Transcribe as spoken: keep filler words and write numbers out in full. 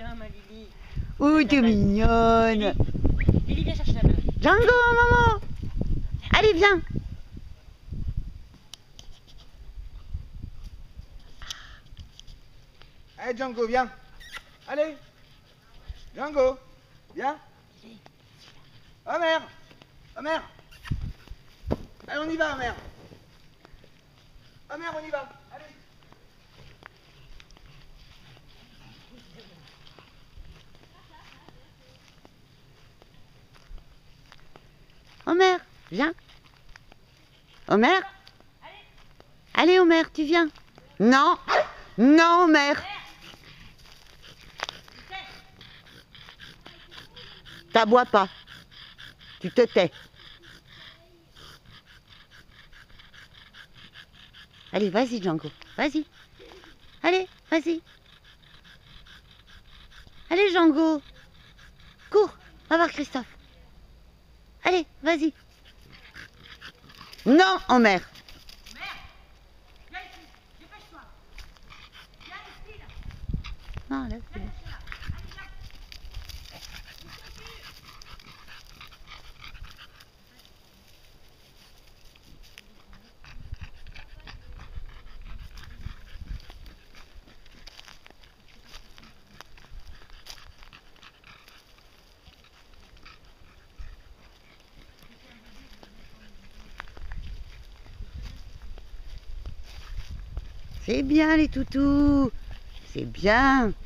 Viens, ma Lily. Ouh, t'es mignonne. Lily, viens chercher la balle. Django, maman. Allez, viens. Allez, Django, viens. Allez. Django, viens. Homer. Homer. Allez, on y va, Homer. Homer, on y va. Allez. Homer, viens. Homer. Allez, Homer, tu viens. Non. Non, Homer. T'aboies pas. Tu te tais. Allez, vas-y, Django. Vas-y. Allez, vas-y. Allez, Django. Cours. Va voir Christophe. Allez, vas-y. Non, Homer. Viens ici, dépêche-toi. Viens ici, là. Non, là, c'est bon. C'est bien les toutous, c'est bien.